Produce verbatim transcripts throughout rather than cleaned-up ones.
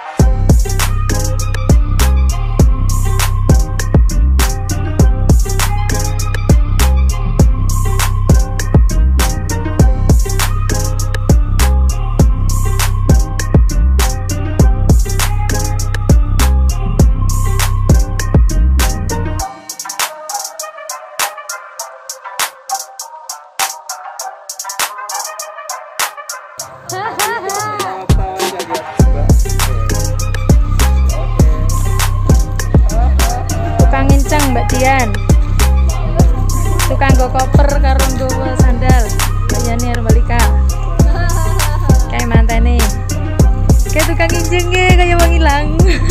Tukang nginceng Mbak Dian. Tukang go koper karo nggawa sandal. Kayane arep balik ka. Kayak mantene. Kayak tukang nginceng ge kaya wong ilang.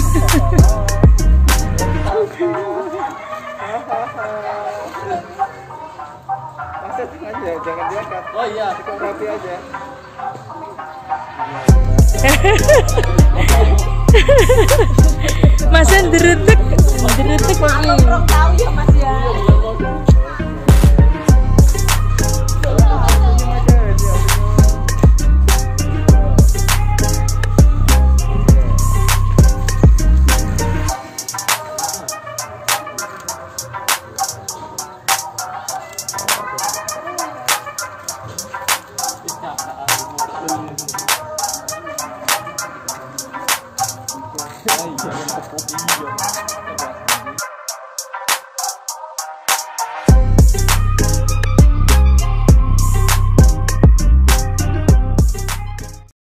Masa aja, jangan diangkat. Oh iya, cukup rapi aja. Masa deretek, deretek Malu belum tahu ya Mas ya.